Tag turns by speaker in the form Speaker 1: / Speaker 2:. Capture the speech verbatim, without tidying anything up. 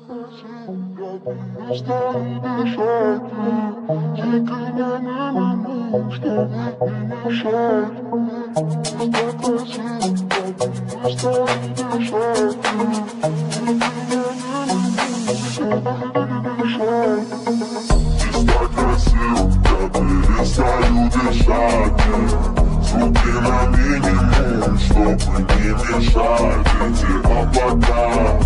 Speaker 1: Перестаю дышать, звуки на минимум, чтобы не мешать эти облака.